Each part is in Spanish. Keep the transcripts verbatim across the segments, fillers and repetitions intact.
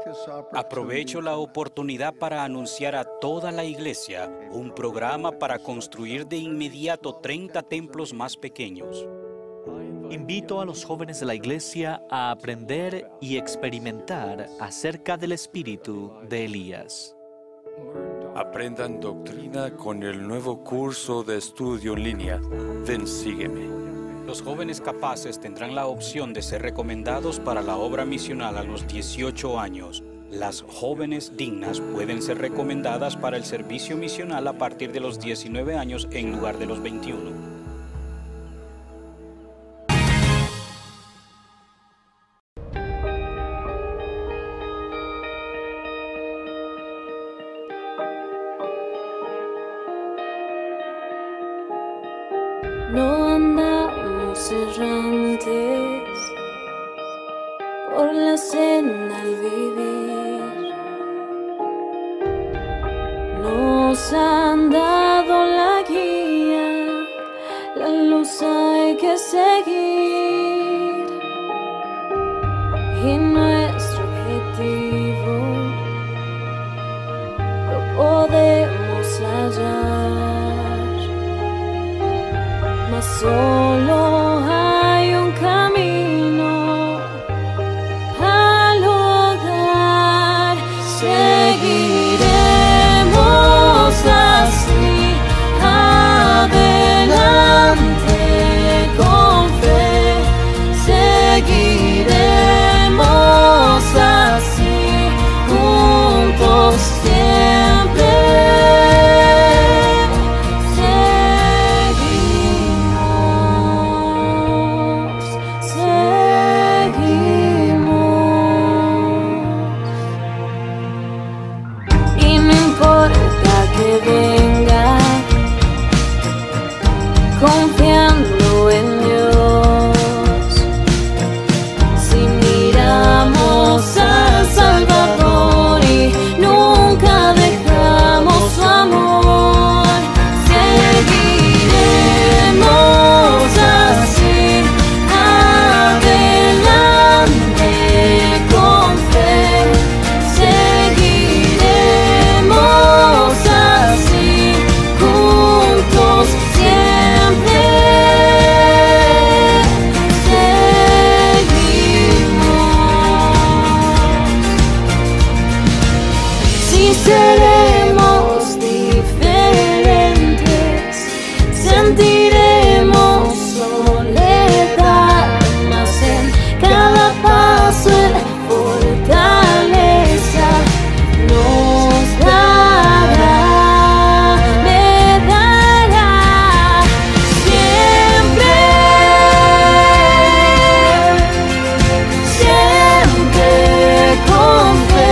Aprovecho la oportunidad para anunciar a toda la iglesia un programa para construir de inmediato treinta templos más pequeños. Invito a los jóvenes de la iglesia a aprender y experimentar acerca del espíritu de Elías. Aprendan doctrina con el nuevo curso de estudio en línea. Ven, sígueme. Los jóvenes capaces tendrán la opción de ser recomendados para la obra misional a los dieciocho años. Las jóvenes dignas pueden ser recomendadas para el servicio misional a partir de los diecinueve años en lugar de los veintiuno. No andamos errantes por la senda al vivir. Nos han dado la guía, la luz hay que seguir. Y nuestro objetivo lo podemos hallar. Mas solo hay un camino al hogar. Seguiremos así adelante con fe. Seguiremos así juntos siempre. Confiando en Dios, si miramos al Salvador y nunca dejamos su amor, seguiremos así adelante con fe, seguiremos así juntos siempre. Seremos diferentes, sentiremos soledad, mas en cada paso la fortaleza nos dará, me dará siempre, siempre con fe.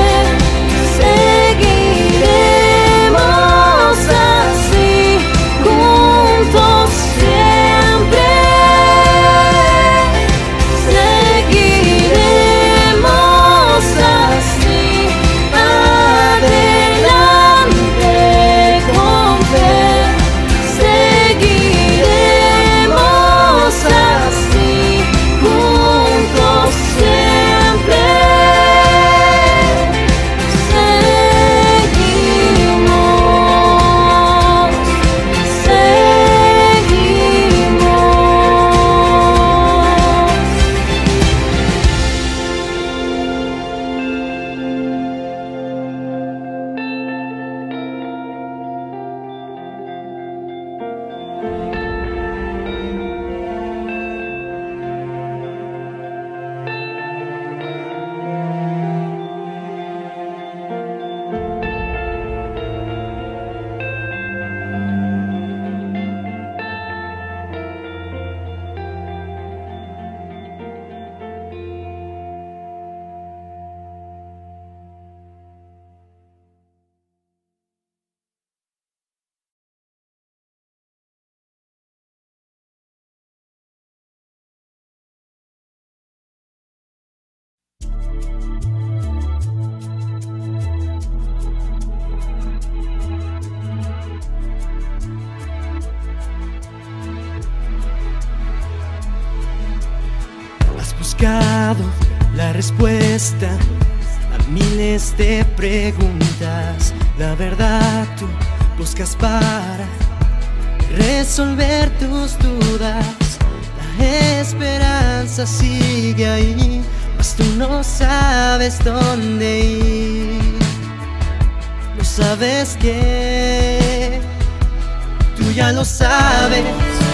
La respuesta a Miles de preguntas, la verdad tú buscas para resolver tus dudas. La esperanza sigue ahí, mas tú no sabes dónde ir. No sabes qué, tú ya lo sabes.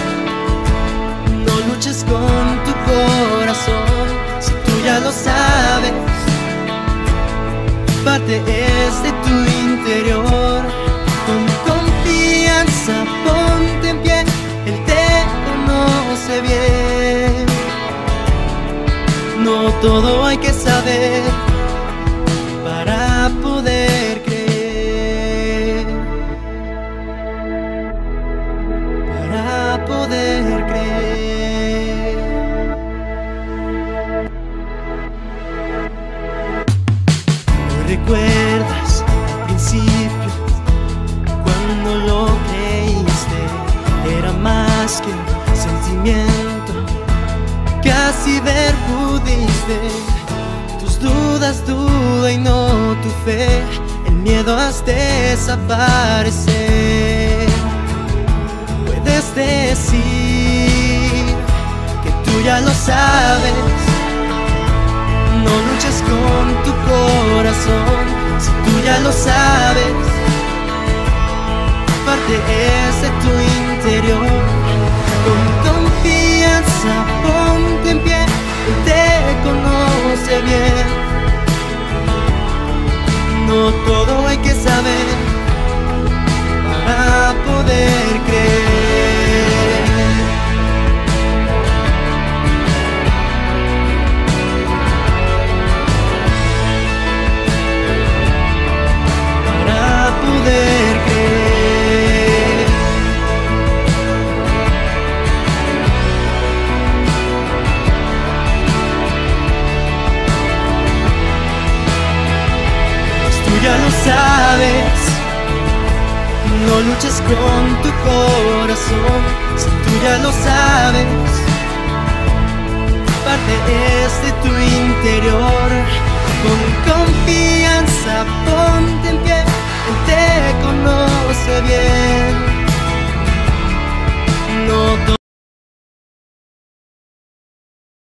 No luches con tu corazón, si tú ya lo sabes. Parte es de tu interior. Con confianza ponte en pie, Él te conoce bien. No todo hay que saber para poder creer, para poder creer. ¿No recuerdas al principio cuando lo creíste? Era más que un sentimiento, casi ver pudiste. Tus dudas, duda y no tu fe, el miedo has desaparecer. Puedes decir que tú ya lo sabes. No luches con tu corazón, si tú ya lo sabes. Parte es de tu interior. Con confianza ponte en pie, Él te conoce bien. No todo hay que saber para poder creer. Para poder creer. Ya lo sabes, no luches con tu corazón, si tú ya lo sabes. Parte es de tu interior.